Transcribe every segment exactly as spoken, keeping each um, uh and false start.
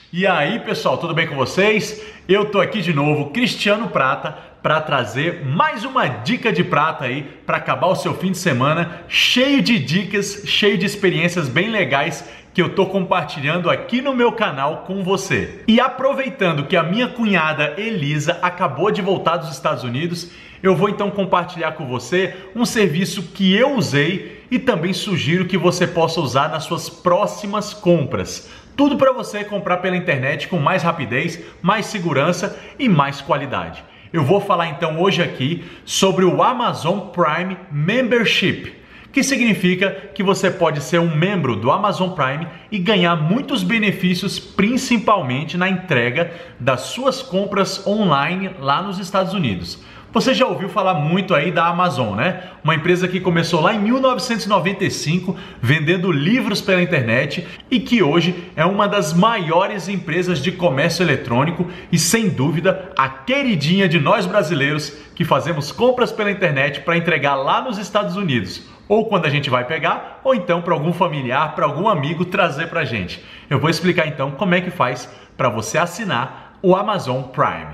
E aí, pessoal, tudo bem com vocês? Eu tô aqui de novo, Cristiano Prata, para trazer mais uma dica de prata aí para acabar o seu fim de semana cheio de dicas, cheio de experiências bem legais que eu tô compartilhando aqui no meu canal com você. E aproveitando que a minha cunhada Elisa acabou de voltar dos Estados Unidos, eu vou então compartilhar com você um serviço que eu usei e também sugiro que você possa usar nas suas próximas compras. Tudo para você comprar pela internet com mais rapidez, mais segurança e mais qualidade. Eu vou falar então hoje aqui sobre o Amazon Prime Membership, que significa que você pode ser um membro do Amazon Prime e ganhar muitos benefícios, principalmente na entrega das suas compras online lá nos Estados Unidos. Você já ouviu falar muito aí da Amazon, né? Uma empresa que começou lá em mil novecentos e noventa e cinco vendendo livros pela internet e que hoje é uma das maiores empresas de comércio eletrônico e, sem dúvida, a queridinha de nós brasileiros que fazemos compras pela internet para entregar lá nos Estados Unidos, ou quando a gente vai pegar, ou então para algum familiar, para algum amigo trazer para a gente. Eu vou explicar então como é que faz para você assinar o Amazon Prime.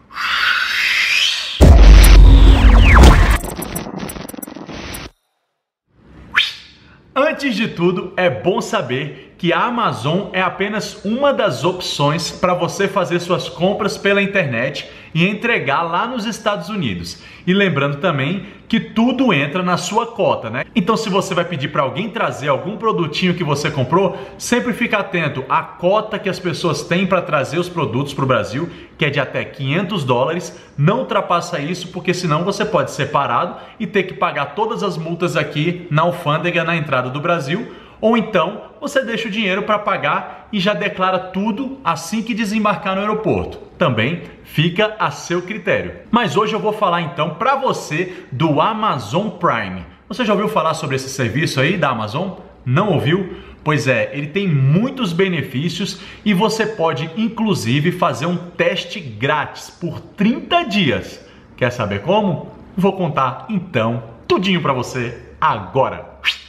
Antes de tudo, é bom saber que a Amazon é apenas uma das opções para você fazer suas compras pela internet e entregar lá nos Estados Unidos. E lembrando também que tudo entra na sua cota, né? Então, se você vai pedir para alguém trazer algum produtinho que você comprou, sempre fica atento à cota que as pessoas têm para trazer os produtos para o Brasil, que é de até quinhentos dólares. Não ultrapassa isso, porque senão você pode ser parado e ter que pagar todas as multas aqui na alfândega na entrada do Brasil. Ou então você deixa o dinheiro para pagar e já declara tudo assim que desembarcar no aeroporto. Também fica a seu critério. Mas hoje eu vou falar então para você do Amazon Prime. Você já ouviu falar sobre esse serviço aí da Amazon? Não ouviu? Pois é, ele tem muitos benefícios e você pode inclusive fazer um teste grátis por trinta dias. Quer saber como? Vou contar então tudinho para você agora.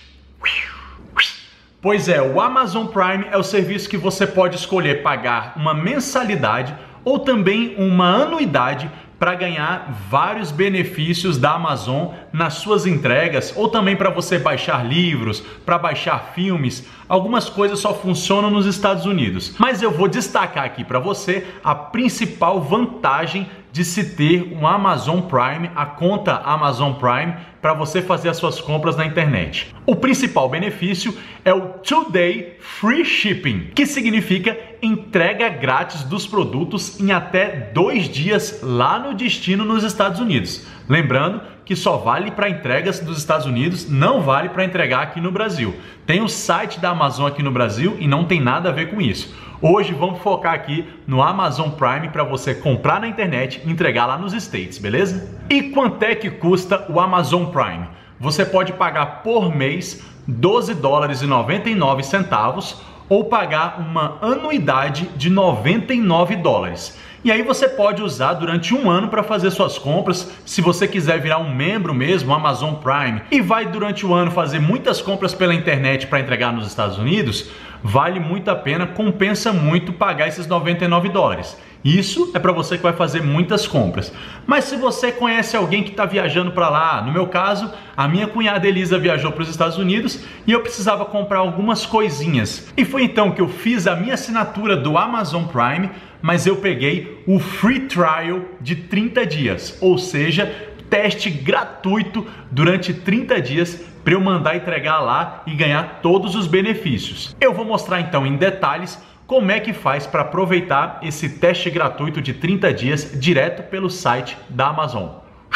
Pois é, o Amazon Prime é o serviço que você pode escolher pagar uma mensalidade ou também uma anuidade para ganhar vários benefícios da Amazon nas suas entregas, ou também para você baixar livros, para baixar filmes. Algumas coisas só funcionam nos Estados Unidos. Mas eu vou destacar aqui para você a principal vantagem de se ter um Amazon Prime, a conta Amazon Prime, para você fazer as suas compras na internet. O principal benefício é o two day Free Shipping, que significa entrega grátis dos produtos em até dois dias lá no destino nos Estados Unidos. Lembrando que só vale para entregas dos Estados Unidos, não vale para entregar aqui no Brasil. Tem o site da Amazon aqui no Brasil e não tem nada a ver com isso. Hoje vamos focar aqui no Amazon Prime para você comprar na internet e entregar lá nos States, beleza? E quanto é que custa o Amazon Prime? Você pode pagar por mês doze dólares e noventa e nove centavos ou pagar uma anuidade de noventa e nove dólares. E aí você pode usar durante um ano para fazer suas compras. Se você quiser virar um membro mesmo, Amazon Prime, e vai durante o ano fazer muitas compras pela internet para entregar nos Estados Unidos, vale muito a pena, compensa muito pagar esses noventa e nove dólares. Isso é para você que vai fazer muitas compras. Mas se você conhece alguém que está viajando para lá, no meu caso, a minha cunhada Elisa viajou para os Estados Unidos e eu precisava comprar algumas coisinhas. E foi então que eu fiz a minha assinatura do Amazon Prime, mas eu peguei o Free Trial de trinta dias, ou seja, teste gratuito durante trinta dias para eu mandar entregar lá e ganhar todos os benefícios. Eu vou mostrar então em detalhes como é que faz para aproveitar esse teste gratuito de trinta dias direto pelo site da Amazon.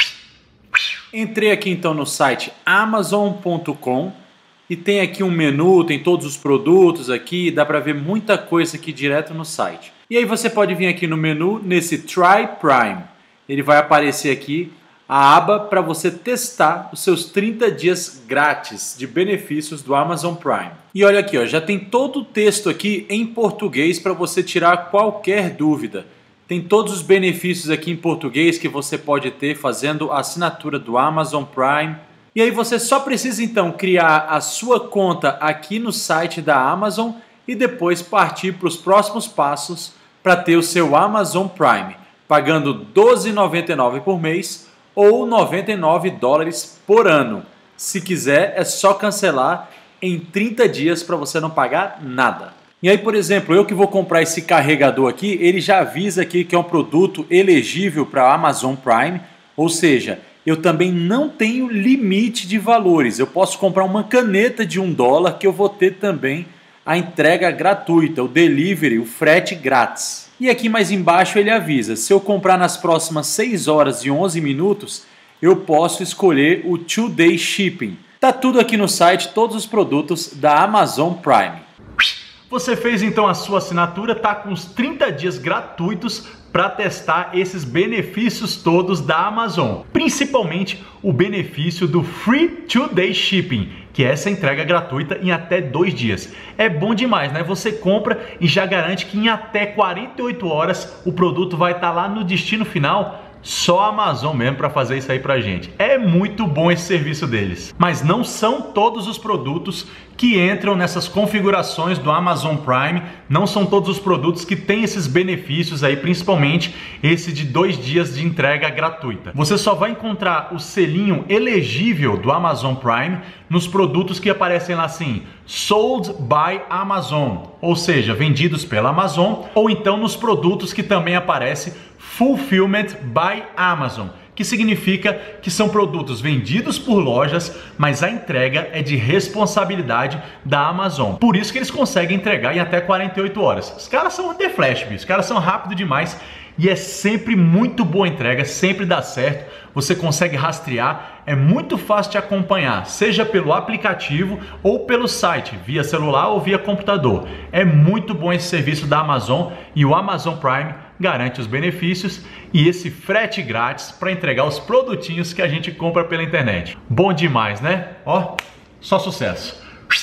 Entrei aqui então no site amazon ponto com e tem aqui um menu, tem todos os produtos aqui, dá para ver muita coisa aqui direto no site. E aí você pode vir aqui no menu, nesse Try Prime. Ele vai aparecer aqui a aba para você testar os seus trinta dias grátis de benefícios do Amazon Prime. E olha aqui, ó, já tem todo o texto aqui em português para você tirar qualquer dúvida. Tem todos os benefícios aqui em português que você pode ter fazendo a assinatura do Amazon Prime. E aí você só precisa então criar a sua conta aqui no site da Amazon e depois partir para os próximos passos para ter o seu Amazon Prime, pagando doze reais e noventa e nove centavos por mês ou noventa e nove dólares por ano. Se quiser, é só cancelar em trinta dias para você não pagar nada. E aí, por exemplo, eu que vou comprar esse carregador aqui, ele já avisa aqui que é um produto elegível para a Amazon Prime, ou seja, eu também não tenho limite de valores. Eu posso comprar uma caneta de um dólar que eu vou ter também a entrega gratuita, o delivery, o frete grátis. E aqui mais embaixo ele avisa, se eu comprar nas próximas seis horas e onze minutos, eu posso escolher o two day shipping. Tá tudo aqui no site, todos os produtos da Amazon Prime. Você fez então a sua assinatura, tá com os trinta dias gratuitos para testar esses benefícios todos da Amazon. Principalmente o benefício do Free two day Shipping, que é essa entrega gratuita em até dois dias. É bom demais, né? Você compra e já garante que em até quarenta e oito horas o produto vai estar lá no destino final. Só a Amazon mesmo para fazer isso aí pra gente. É muito bom esse serviço deles. Mas não são todos os produtos que entram nessas configurações do Amazon Prime. Não são todos os produtos que têm esses benefícios aí, principalmente esse de dois dias de entrega gratuita. Você só vai encontrar o selinho elegível do Amazon Prime nos produtos que aparecem lá assim, Sold by Amazon, ou seja, vendidos pela Amazon, ou então nos produtos que também aparece Fulfillment by Amazon, que significa que são produtos vendidos por lojas, mas a entrega é de responsabilidade da Amazon. Por isso que eles conseguem entregar em até quarenta e oito horas. Os caras são The Flash, bicho. Os caras são rápidos demais e é sempre muito boa entrega, sempre dá certo. Você consegue rastrear, é muito fácil de acompanhar, seja pelo aplicativo ou pelo site, via celular ou via computador. É muito bom esse serviço da Amazon e o Amazon Prime garante os benefícios e esse frete grátis para entregar os produtinhos que a gente compra pela internet. Bom demais, né? Ó, só sucesso.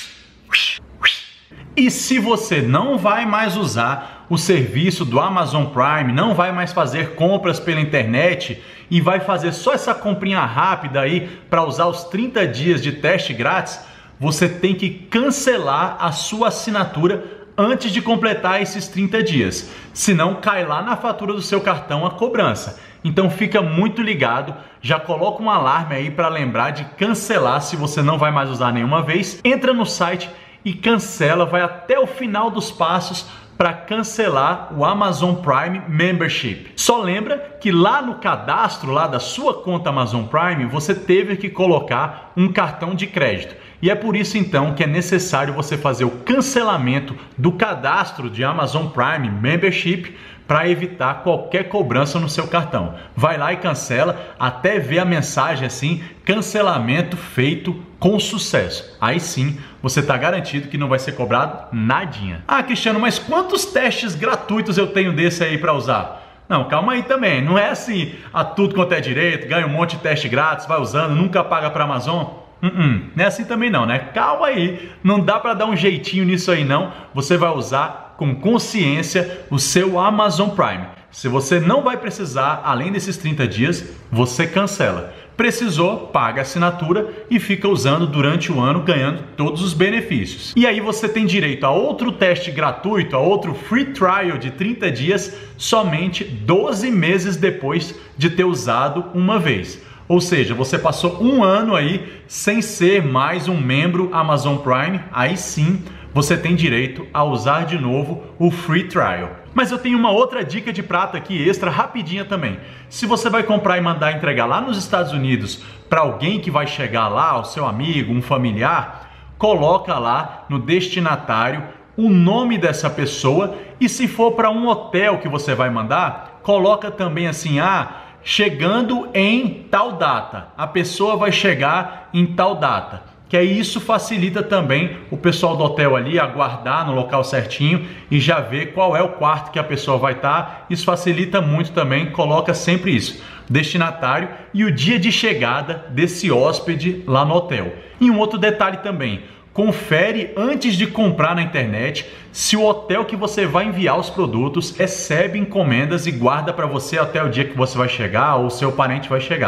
E se você não vai mais usar o serviço do Amazon Prime, não vai mais fazer compras pela internet e vai fazer só essa comprinha rápida aí para usar os trinta dias de teste grátis, você tem que cancelar a sua assinatura antes de completar esses trinta dias. Senão cai lá na fatura do seu cartão a cobrança. Então fica muito ligado, já coloca um alarme aí para lembrar de cancelar se você não vai mais usar nenhuma vez. Entra no site e cancela, vai até o final dos passos para cancelar o Amazon Prime Membership. Só lembra que lá no cadastro lá da sua conta Amazon Prime, você teve que colocar um cartão de crédito. E é por isso então que é necessário você fazer o cancelamento do cadastro de Amazon Prime Membership para evitar qualquer cobrança no seu cartão. Vai lá e cancela até ver a mensagem assim, cancelamento feito com sucesso. Aí sim, você está garantido que não vai ser cobrado nadinha. Ah, Cristiano, mas quantos testes gratuitos eu tenho desse aí para usar? Não, calma aí também, não é assim, a tudo quanto é direito, ganha um monte de teste grátis, vai usando, nunca paga para a Amazon. Uh -uh, não é assim também não, né? Calma aí, não dá para dar um jeitinho nisso aí não. Você vai usar com consciência o seu Amazon Prime. Se você não vai precisar, além desses trinta dias, você cancela. Precisou, paga a assinatura e fica usando durante o ano, ganhando todos os benefícios. E aí você tem direito a outro teste gratuito, a outro free trial de trinta dias, somente doze meses depois de ter usado uma vez. Ou seja, você passou um ano aí sem ser mais um membro Amazon Prime, aí sim você tem direito a usar de novo o free trial. Mas eu tenho uma outra dica de prata aqui extra, rapidinha também. Se você vai comprar e mandar entregar lá nos Estados Unidos para alguém que vai chegar lá, o seu amigo, um familiar, coloca lá no destinatário o nome dessa pessoa e se for para um hotel que você vai mandar, coloca também assim, ah, chegando em tal data, a pessoa vai chegar em tal data, que aí isso facilita também o pessoal do hotel ali aguardar no local certinho e já ver qual é o quarto que a pessoa vai estar. Isso facilita muito também, coloca sempre isso, destinatário e o dia de chegada desse hóspede lá no hotel. E um outro detalhe também, confere antes de comprar na internet se o hotel que você vai enviar os produtos recebe encomendas e guarda para você até o dia que você vai chegar ou seu parente vai chegar.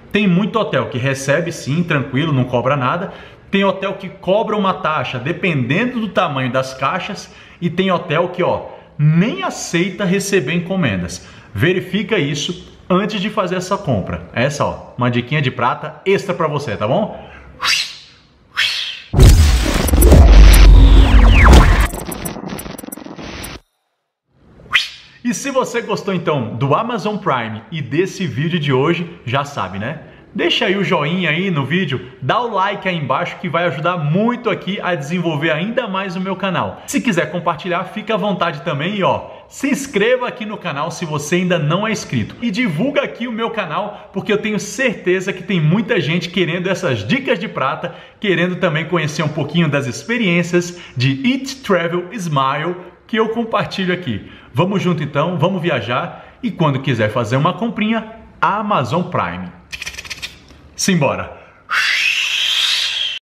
Tem muito hotel que recebe sim, tranquilo, não cobra nada. Tem hotel que cobra uma taxa dependendo do tamanho das caixas. E tem hotel que, ó, nem aceita receber encomendas. Verifica isso antes de fazer essa compra. Essa, ó, uma diquinha de prata extra para você, tá bom? E se você gostou então do Amazon Prime e desse vídeo de hoje, já sabe, né? Deixa aí o joinha aí no vídeo, dá o like aí embaixo que vai ajudar muito aqui a desenvolver ainda mais o meu canal. Se quiser compartilhar, fica à vontade também e ó, se inscreva aqui no canal se você ainda não é inscrito. E divulga aqui o meu canal, porque eu tenho certeza que tem muita gente querendo essas dicas de prata, querendo também conhecer um pouquinho das experiências de Eat, Travel, Smile que eu compartilho aqui. Vamos junto então, vamos viajar e quando quiser fazer uma comprinha, Amazon Prime. Simbora!